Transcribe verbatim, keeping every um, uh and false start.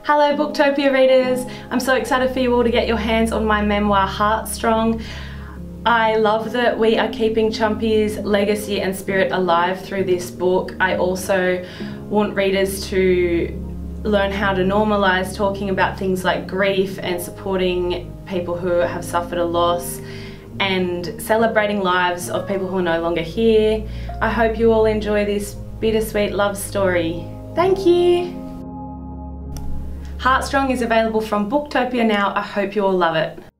Hello Booktopia readers! I'm so excited for you all to get your hands on my memoir Heartstrong. I love that we are keeping Chumpy's legacy and spirit alive through this book. I also want readers to learn how to normalise talking about things like grief and supporting people who have suffered a loss and celebrating lives of people who are no longer here. I hope you all enjoy this bittersweet love story. Thank you! Heartstrong is available from Booktopia now. I hope you all love it.